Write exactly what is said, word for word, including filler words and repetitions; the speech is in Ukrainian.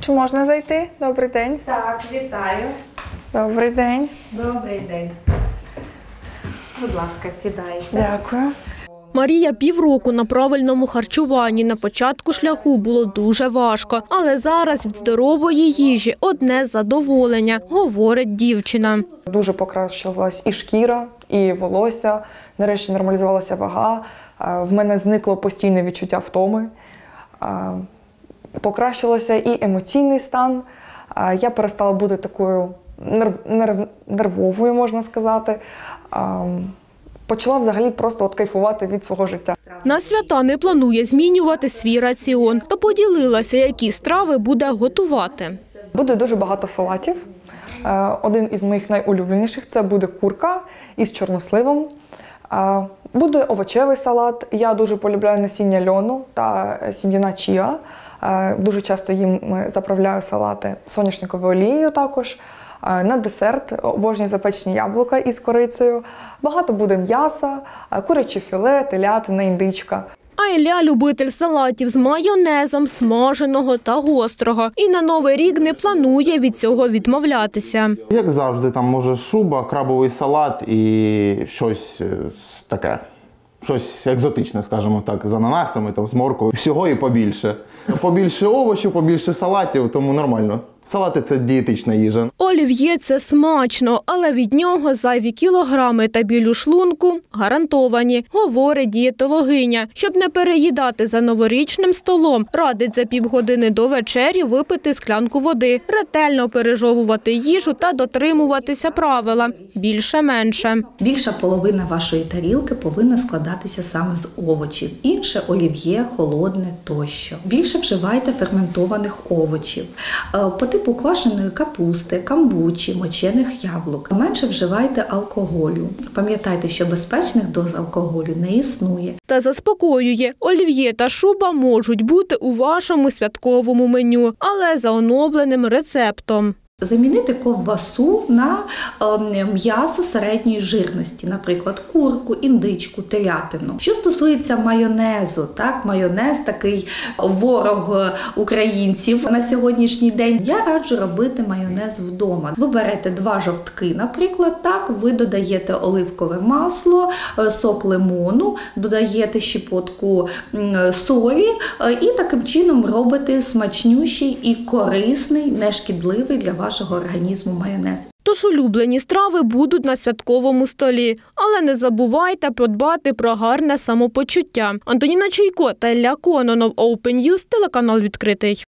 Чи можна зайти? Добрий день. Так, вітаю. Добрий день. Добрий день. Будь ласка, сідайте. Дякую. Марія півроку на правильному харчуванні. На початку шляху було дуже важко, але зараз від здорової їжі одне задоволення, говорить дівчина. Дуже покращилась і шкіра, і волосся. Нарешті нормалізувалася вага. В мене зникло постійне відчуття втоми. Покращилося і емоційний стан. Я перестала бути такою нерв... Нерв... нервовою, можна сказати. Почала взагалі просто от кайфувати від свого життя. На свята не планує змінювати свій раціон та поділилася, які страви буде готувати. Буде дуже багато салатів. Один із моїх найулюбленіших – це буде курка із чорносливом. Буде овочевий салат. Я дуже полюбляю насіння льону та сім'яна чіа. Дуже часто їм заправляю салати соняшниковою олією також. На десерт обожнюю запечені яблука із корицею. Багато буде м'яса, куряче філе, телятина, індичка. А Ілля – любитель салатів з майонезом, смаженого та гострого. І на Новий рік не планує від цього відмовлятися. Як завжди, там може шуба, крабовий салат і щось таке. Щось екзотичне, скажімо так, з ананасами, там, з морквою. Всього і побільше. Побільше овочів, побільше салатів, тому нормально. Салати – це дієтична їжа. Олів'є – це смачно, але від нього зайві кілограми та біль у шлунку гарантовані, говорить дієтологиня. Щоб не переїдати за новорічним столом, радить за півгодини до вечері випити склянку води, ретельно пережовувати їжу та дотримуватися правила – більше-менше. Більша половина вашої тарілки повинна складатися саме з овочів. Інше – олів'є, холодне тощо. Більше вживайте ферментованих овочів. По типу квашеної капусти, камбучі, мочених яблук. Менше вживайте алкоголю. Пам'ятайте, що безпечних доз алкоголю не існує. Та заспокоює, олів'є та шуба можуть бути у вашому святковому меню, але за оновленим рецептом. Замінити ковбасу на е, м'ясо середньої жирності, наприклад, курку, індичку, телятину. Що стосується майонезу, так, майонез такий ворог українців на сьогоднішній день. Я раджу робити майонез вдома. Ви берете два жовтки, наприклад, так, ви додаєте оливкове масло, сок лимону, додаєте щепотку солі і таким чином робите смачнющий і корисний, нешкідливий для вас вашого організму майонез. Тож улюблені страви будуть на святковому столі. Але не забувайте подбати про гарне самопочуття. Антоніна Чайко та Ілля Кононов, Open News, телеканал «Відкритий».